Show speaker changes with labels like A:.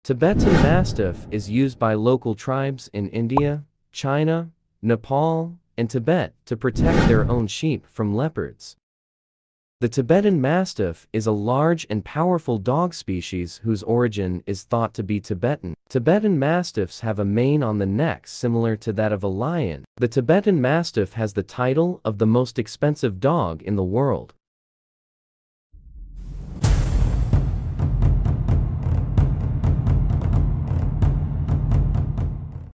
A: Tibetan Mastiff is used by local tribes in India, China, Nepal, and Tibet to protect their own sheep from leopards. The Tibetan Mastiff is a large and powerful dog species whose origin is thought to be Tibetan. Tibetan Mastiffs have a mane on the neck similar to that of a lion. The Tibetan Mastiff has the title of the most expensive dog in the world.